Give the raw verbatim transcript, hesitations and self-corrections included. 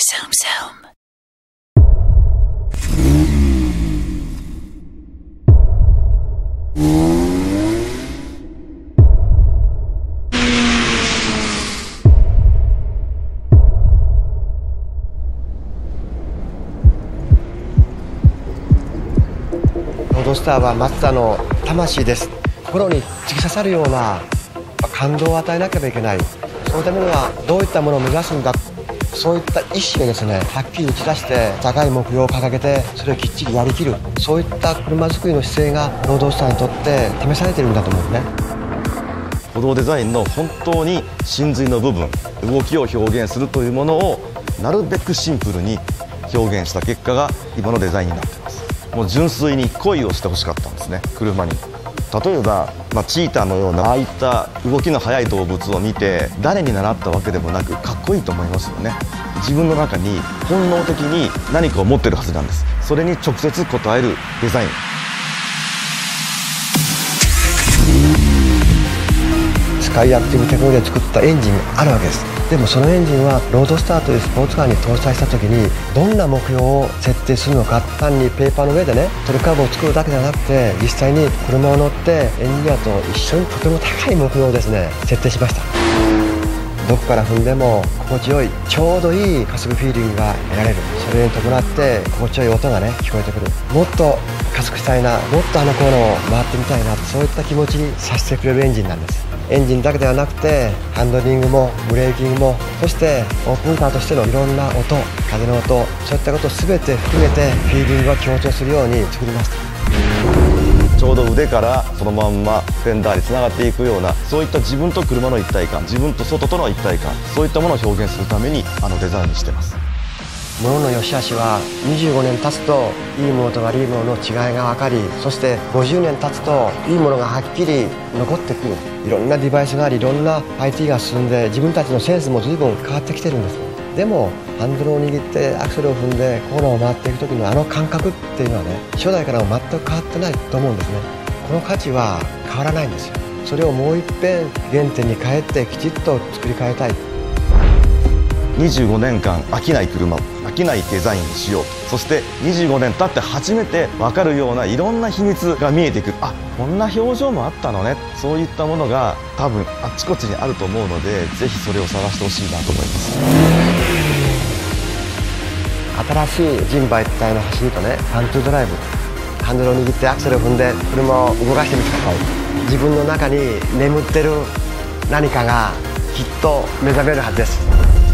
Zoom zoom. ロードスターはマツダの魂です。心に突き刺さるような感動を与えなければいけない。そのためにはどういったものを目指すんだ、そういった意思がですね、はっきり打ち出して高い目標を掲げてそれをきっちりやりきる、そういった車作りの姿勢がロードスターにとって試されているんだと思うんですね。 歩道デザインの本当に真髄の部分、動きを表現するというものをなるべくシンプルに表現した結果が今のデザインになっています。もう純粋に恋をしてほしかったんですね、車に。例えば、まあ、チーターのようなああいった動きの速い動物を見て誰に習ったわけでもなくかっこいいと思いますよね。自分の中に本能的に何かを持ってるはずなんです。それに直接応えるデザイン。 スカイアクティブテクノロジーで作ったエンジンがあるわけです。でもそのエンジンはロードスターというスポーツカーに搭載した時にどんな目標を設定するのか、単にペーパーの上でねトルカーブを作るだけではなくて、実際に車を乗ってエンジニアと一緒にとても高い目標をですね設定しました。どこから踏んでも心地よい、ちょうどいい加速フィーリングが得られる。それに伴って心地よい音がね聞こえてくる。もっと加速したいな、もっとあのコーナーを回ってみたいな、そういった気持ちにさせてくれるエンジンなんです。エンジンだけではなくてハンドリングもブレーキングも、そしてオープンカーとしてのいろんな音、風の音、そういったことを全て含めてフィーリングが強調するように作りました。 ちょうど腕からそのまんまフェンダーにつながっていくような、そういった自分と車の一体感、自分と外との一体感、そういったものを表現するためにあのデザインにしてます。 物の良し悪しはにじゅうごねん経つといいものと悪いものの違いが分かり、そしてごじゅうねん経つといいものがはっきり残ってくる。いろんなデバイスがあり、いろんな アイティー が進んで自分たちのセンスも随分変わってきてるんです。でもハンドルを握ってアクセルを踏んでコーナーを回っていく時のあの感覚っていうのはね、初代からも全く変わってないと思うんですね。この価値は変わらないんですよ。それをもう一遍原点に帰ってきちっと作り変えたい。 にじゅうごねんかん飽きない車、飽きないデザインにしよう。そしてにじゅうごねん経って初めて分かるようないろんな秘密が見えてくる。あ、こんな表情もあったのね。そういったものが多分あっちこっちにあると思うので、ぜひそれを探してほしいなと思います。 新しい人馬一体の走りとね、ファントゥードライブ、ハンドルを握ってアクセルを踏んで車を動かしてみてください。自分の中に眠ってる何かがきっと目覚めるはずです。